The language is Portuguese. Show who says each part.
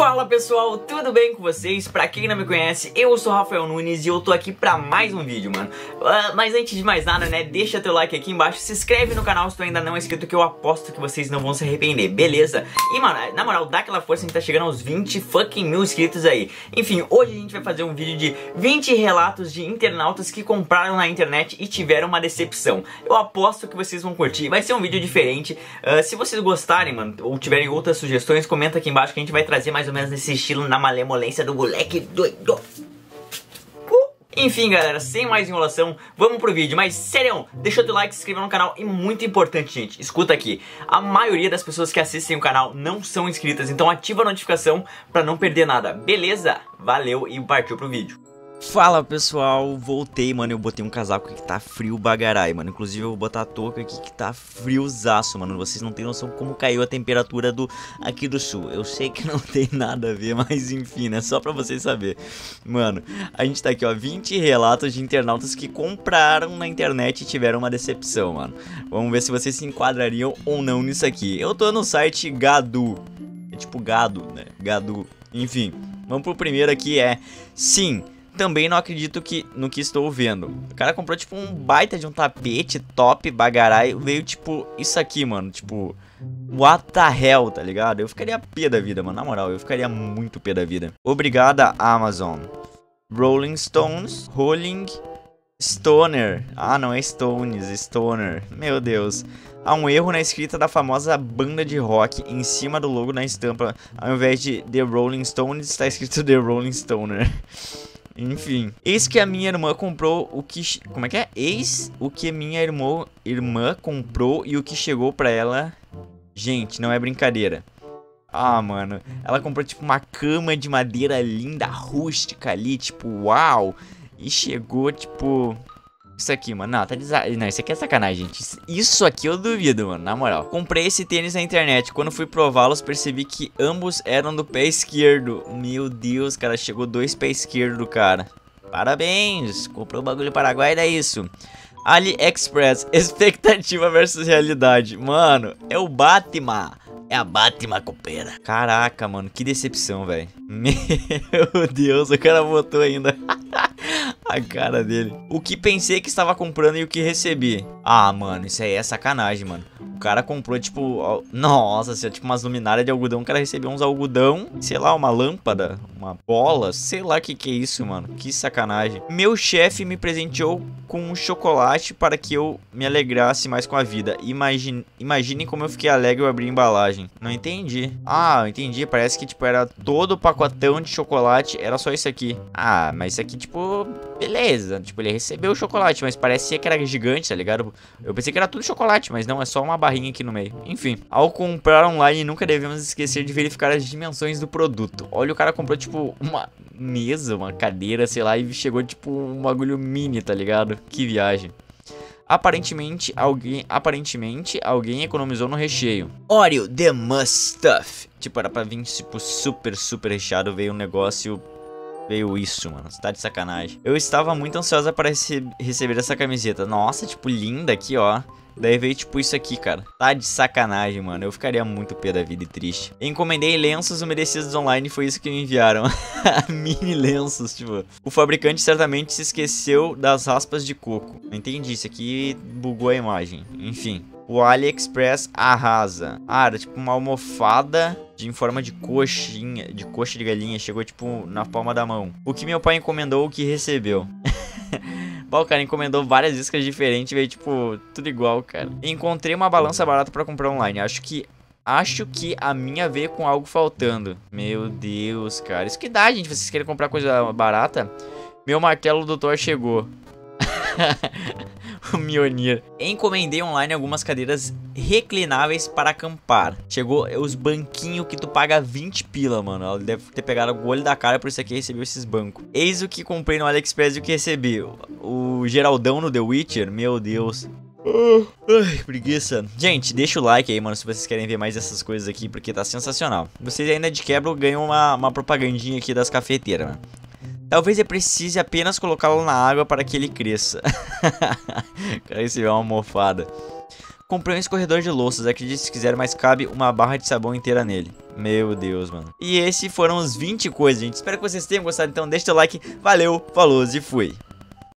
Speaker 1: Fala pessoal, tudo bem com vocês? Pra quem não me conhece, eu sou Rafael Nunes e eu tô aqui pra mais um vídeo, mano. Mas antes de mais nada, né, deixa teu like aqui embaixo, se inscreve no canal se tu ainda não é inscrito, que eu aposto que vocês não vão se arrepender, beleza? E mano, na moral, dá aquela força, a gente tá chegando aos 20 fucking mil inscritos aí. Enfim, hoje a gente vai fazer um vídeo de 20 relatos de internautas que compraram na internet e tiveram uma decepção. Eu aposto que vocês vão curtir, vai ser um vídeo diferente. Se vocês gostarem, mano, ou tiverem outras sugestões, comenta aqui embaixo que a gente vai trazer mais ou menos nesse estilo, na malemolência do moleque doido. Enfim, galera, sem mais enrolação, vamos pro vídeo. Mas, sério, deixa o teu like, se inscreva no canal. E muito importante, gente, escuta aqui. A maioria das pessoas que assistem o canal não são inscritas, então ativa a notificação pra não perder nada, beleza? Valeu e partiu pro vídeo. Fala pessoal, voltei, mano. Eu botei um casaco aqui que tá frio bagarai, mano. Inclusive eu vou botar a touca aqui que tá friozaço, mano. Vocês não tem noção como caiu a temperatura aqui do sul. Eu sei que não tem nada a ver, mas enfim, né? Só pra vocês saberem. Mano, a gente tá aqui, ó, 20 relatos de internautas que compraram na internet e tiveram uma decepção, mano. Vamos ver se vocês se enquadrariam ou não nisso aqui. Eu tô no site Gadu. É tipo gado, né? Gadu. Enfim, vamos pro primeiro aqui, sim. Também não acredito no que estou vendo. O cara comprou tipo um baita de um tapete top, bagarai. Veio tipo isso aqui, mano. Tipo, what the hell, tá ligado? Eu ficaria pé da vida, mano. Na moral, eu ficaria muito pé da vida. Obrigada, Amazon. Rolling Stones. Rolling Stoner. Ah, não é Stones, Stoner. Meu Deus. Há um erro na escrita da famosa banda de rock em cima do logo na estampa. Ao invés de The Rolling Stones, está escrito The Rolling Stoner. Enfim, eis que a minha irmã comprou o que... Como é que é? Eis o que minha irmã comprou e o que chegou pra ela. Gente, não é brincadeira. Ah, mano, ela comprou tipo uma cama de madeira linda, rústica ali, tipo, uau. E chegou tipo... Isso aqui, mano, não, tá não, isso aqui é sacanagem, gente. Isso aqui eu duvido, mano, na moral. Comprei esse tênis na internet. Quando fui prová-los, percebi que ambos eram do pé esquerdo. Meu Deus, cara, chegou 2 pés esquerdo, cara. Parabéns, comprou o bagulho Paraguai, era isso. AliExpress, expectativa versus realidade. Mano, é o Batman. É a Batman copeira. Caraca, mano, que decepção, velho. Meu Deus, o cara botou ainda a cara dele. O que pensei que estava comprando e o que recebi. Ah, mano, isso aí é sacanagem, mano. O cara comprou, tipo... Nossa, assim, tipo umas luminárias de algodão. O cara recebeu uns algodão, sei lá, uma lâmpada, uma bola. Sei lá o que é isso, mano. Que sacanagem. Meu chefe me presenteou com um chocolate para que eu me alegrasse mais com a vida. Imaginem como eu fiquei alegre ao abrir a embalagem. Não entendi. Ah, eu entendi. Parece que, tipo, era todo o pacotão de chocolate. Era só isso aqui. Ah, mas isso aqui, tipo... Beleza. Tipo, ele recebeu o chocolate, mas parecia que era gigante, tá ligado? Eu pensei que era tudo chocolate, mas não, é só uma barrinha aqui no meio. Enfim, ao comprar online, nunca devemos esquecer de verificar as dimensões do produto. Olha, o cara comprou, tipo, uma mesa, uma cadeira, sei lá, e chegou, tipo, um bagulho mini, tá ligado? Que viagem. Aparentemente alguém economizou no recheio. Oreo, the must stuff. Tipo, era pra vir, tipo, super recheado, veio um negócio... Veio isso, mano, você tá de sacanagem. Eu estava muito ansiosa para receber essa camiseta. Nossa, tipo, linda aqui, ó. Daí veio tipo isso aqui, cara. Tá de sacanagem, mano. Eu ficaria muito pé da vida e triste. Encomendei lenços umedecidos online, foi isso que me enviaram. Mini lenços, tipo. O fabricante certamente se esqueceu das raspas de coco. Não entendi, isso aqui bugou a imagem. Enfim. O AliExpress arrasa. Ah, era tipo uma almofada em forma de coxinha, de coxa de galinha. Chegou tipo na palma da mão. O que meu pai encomendou, o que recebeu. Bom, o cara encomendou várias iscas diferentes, veio tipo tudo igual, cara. Encontrei uma balança barata pra comprar online. Acho que a minha veio com algo faltando. Meu Deus, cara. Isso que dá, gente. Vocês querem comprar coisa barata? Meu martelo do Thor chegou. O Mjolnir. Encomendei online algumas cadeiras reclináveis para acampar. Chegou os banquinhos que tu paga 20 pila, mano. Ela deve ter pegado o olho da cara, por isso aqui recebeu esses bancos. Eis o que comprei no AliExpress e o que recebi. O Geraldão no The Witcher. Meu Deus. Ai, preguiça. Gente, deixa o like aí, mano, se vocês querem ver mais dessas coisas aqui, porque tá sensacional. Vocês ainda de quebra ganham uma propagandinha aqui das cafeteiras, mano. Talvez eu precise apenas colocá-lo na água para que ele cresça. Cara, isso é uma almofada.
Speaker 2: Comprei um escorredor de louças, acredite se quiser, mas cabe uma barra de sabão inteira nele. Meu Deus, mano. E esses foram os 20 coisas, gente. Espero que vocês tenham gostado, então deixa o like. Valeu, falou e fui.